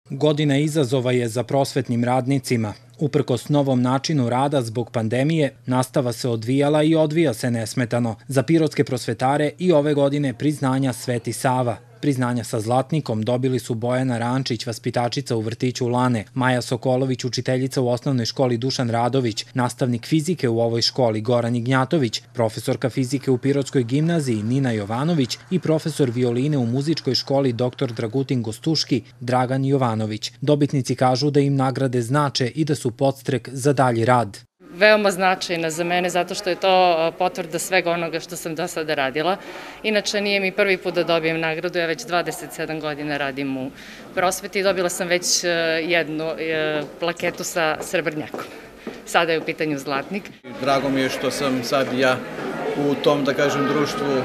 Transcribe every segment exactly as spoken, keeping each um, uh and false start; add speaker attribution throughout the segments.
Speaker 1: Godina izazova je za prosvetnim radnicima. Uprkos novom načinu rada zbog pandemije, nastava se odvijala i odvija se nesmetano. Za pirotske prosvetare i ove godine priznanja Sveti Sava. Priznanja sa zlatnikom dobili su Bojana Rančić, vaspitačica u vrtiću Lane, Maja Sokolović, učiteljica u osnovnoj školi Dušan Radović, nastavnik fizike u ovoj školi Goran Ignjatović, profesorka fizike u Pirotskoj gimnaziji Nina Jovanović i profesor violine u muzičkoj školi doktor Dragutin Gostuški Dragan Jovanović. Dobitnici kažu da im nagrade znače i da su podstrek za dalji rad.
Speaker 2: Veoma značajna za mene zato što je to potvrda svega onoga što sam do sada radila. Inače, nije mi prvi put da dobijem nagradu, ja već dvadeset sedam godina radim u prosveti i dobila sam već jednu plaketu sa srebrnjakom. Sada je u pitanju zlatnik.
Speaker 3: Drago mi je što sam sad ja u tom, da kažem, društvu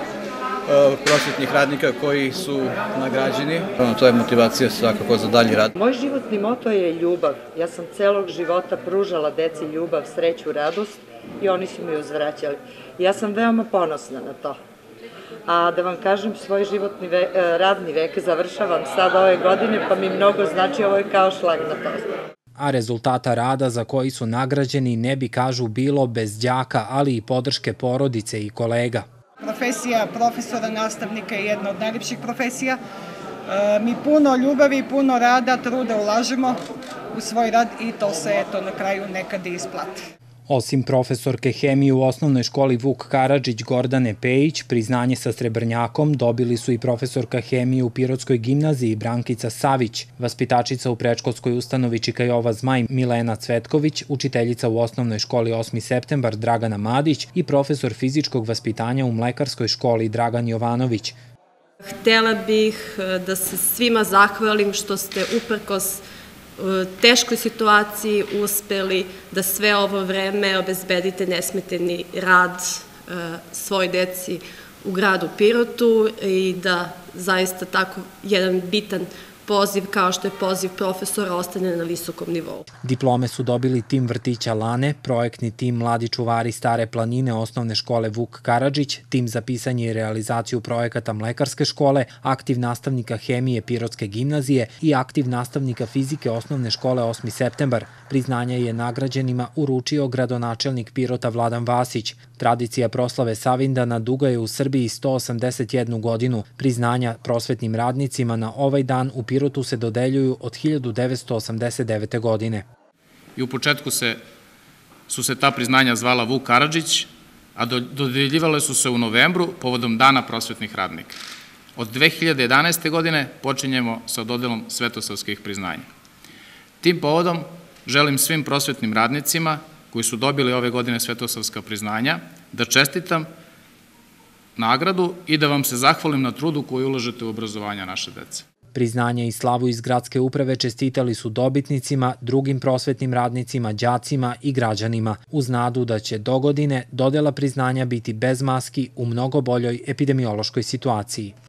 Speaker 3: prosvetnih radnika koji su nagrađeni. To je motivacija svakako za dalji rad.
Speaker 4: Moj životni moto je ljubav. Ja sam celog života pružala deci ljubav, sreću, radost i oni su mi uzvraćali. Ja sam veoma ponosna na to. A da vam kažem, svoj životni ve, radni vek završavam sad ove godine, pa mi mnogo znači, ovo je kao šlag na tortu.
Speaker 1: A rezultata rada za koji su nagrađeni ne bi, kažu, bilo bez đaka, ali i podrške porodice i kolega.
Speaker 5: Profesija profesora, nastavnika je jedna od najljepših profesija. Mi puno ljubavi, puno rada, truda ulažemo u svoj rad i to se eto na kraju nekad i isplati.
Speaker 1: Osim profesorke hemije u osnovnoj školi Vuk Karadžić Gordane Pejić, priznanje sa srebrnjakom dobili su i profesorka hemije u Pirotskoj gimnaziji Brankica Savić, vaspitačica u predškolskoj ustanovi Čika Jova Zmaj Milena Cvetković, učiteljica u osnovnoj školi osmi septembar Dragana Madić i profesor fizičkog vaspitanja u mlekarskoj školi Dragan Jovanović.
Speaker 6: Htela bih da se svima zahvalim što ste uprkos teškoj situaciji uspeli da sve ovo vreme obezbedite nesmetani rad svoj deci u gradu Pirotu i da zaista tako jedan bitan poziv kao što je poziv profesora ostane na visokom nivou.
Speaker 1: Diplome su dobili tim vrtića Lane, projektni tim Mladi čuvari Stare planine osnovne škole Vuk Karadžić, tim za pisanje i realizaciju projekata Mlekarske škole, aktiv nastavnika hemije Pirotske gimnazije i aktiv nastavnika fizike osnovne škole osmi septembar. Priznanje je nagrađenima uručio gradonačelnik Pirota Vladan Vasić. Tradicija proslave Savindana duga je u Srbiji sto osamdeset jednu godinu. Priznanja prosvetnim radnicima na ovaj dan u Pirotu se dodeljuju od hiljadu devetsto osamdeset devete. godine.
Speaker 7: I u početku se, su se ta priznanja zvala Vuk Karadžić, a dodeljivale su se u novembru povodom Dana prosvetnih radnika. Od dve hiljade jedanaeste. godine počinjemo sa dodelom svetosavskih priznanja. Tim povodom želim svim prosvetnim radnicima koji su dobili ove godine svetosavska priznanja da čestitam nagradu i da vam se zahvalim na trudu koju ulažete u obrazovanje naše dece.
Speaker 1: Priznanje i slavu iz gradske uprave čestitali su dobitnicima, drugim prosvetnim radnicima, đacima i građanima, uz nadu da će dogodine dodela priznanja biti bez maski u mnogo boljoj epidemiološkoj situaciji.